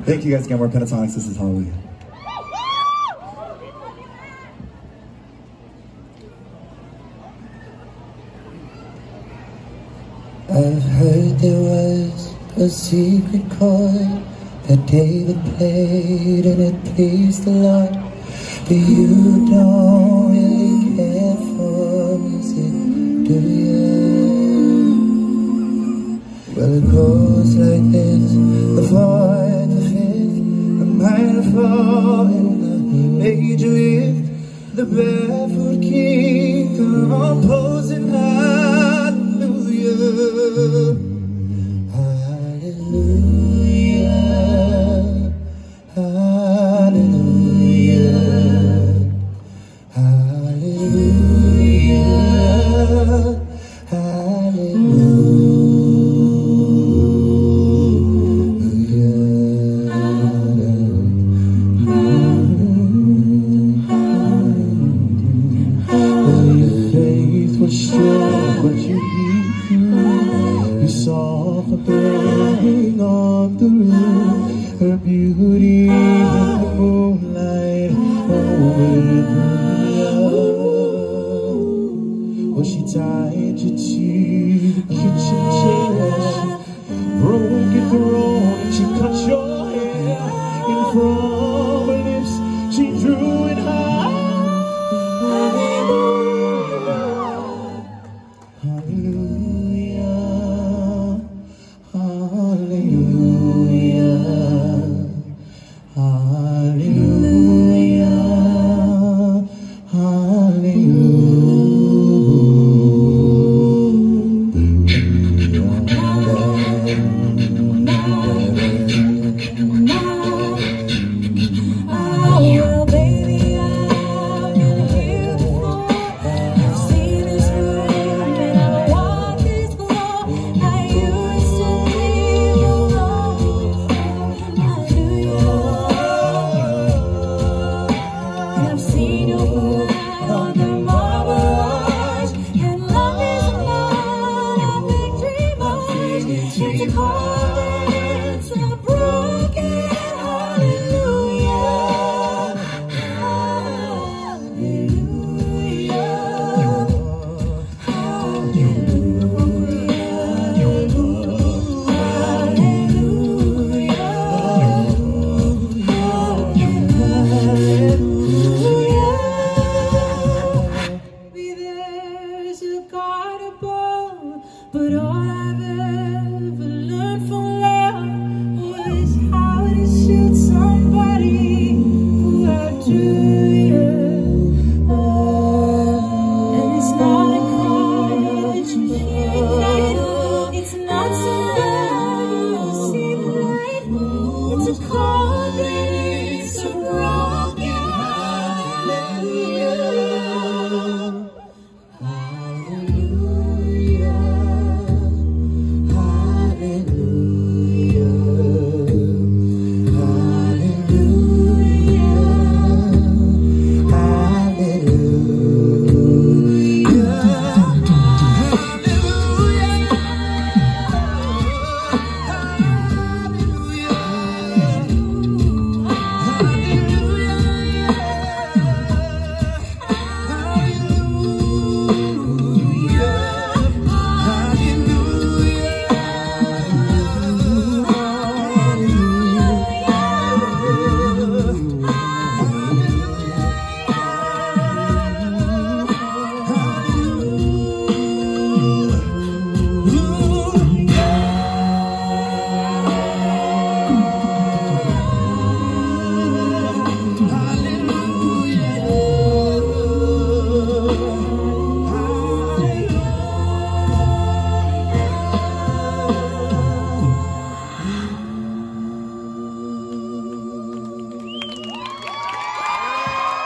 Thank you guys again. We're Pentatonix. This is Hallelujah. I've heard there was a secret chord that David played and it pleased the Lord. But you don't really care for music, do you? Well, it goes like this: the fourth, the fifth, the minor fall, and the major lift, the barefoot king, the opposing hallelujah, hallelujah, hallelujah, hallelujah, hallelujah. Strong, but you beat through. You saw her banging on the roof, her beauty in the moonlight. Hallelujah. Well, she tied you to the kitchen chair, she broke your throne and she cut your hair, and from her lips she drew it high. But all I've ever learned from love was how to shoot somebody who outdrew you. And it's not a card you can't write. It's not something you see the light. It's a card that is so broken.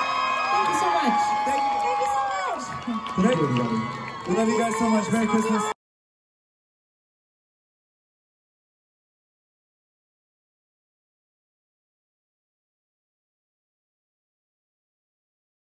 Thank you so much. Good night, everybody. We love you guys so much. Merry Christmas.